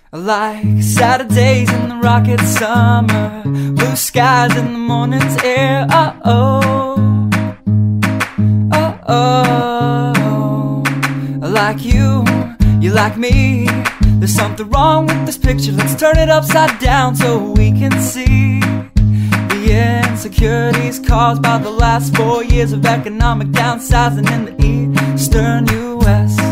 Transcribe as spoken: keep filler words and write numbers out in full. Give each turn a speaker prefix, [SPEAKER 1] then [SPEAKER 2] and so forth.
[SPEAKER 1] Like Saturdays in the rocket summer, blue skies in the morning's air. Oh oh, oh oh. Like you, you like me. There's something wrong with this picture. Let's turn it upside down so we can see the insecurities caused by the last four years of economic downsizing in the eastern U S